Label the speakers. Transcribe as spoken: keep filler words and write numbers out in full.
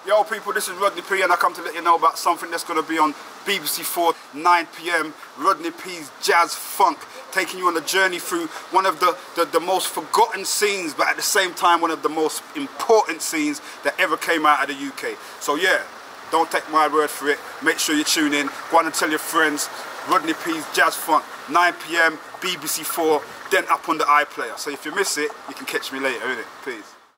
Speaker 1: Yo people, this is Rodney P and I come to let you know about something that's going to be on B B C four, nine p m Rodney P's Jazz Funk, taking you on a journey through one of the, the, the most forgotten scenes, but at the same time one of the most important scenes that ever came out of the U K. So yeah, don't take my word for it, make sure you tune in, go on and tell your friends. Rodney P's Jazz Funk, nine p m B B C four, then up on the iPlayer. So if you miss it, you can catch me later, innit? Peace.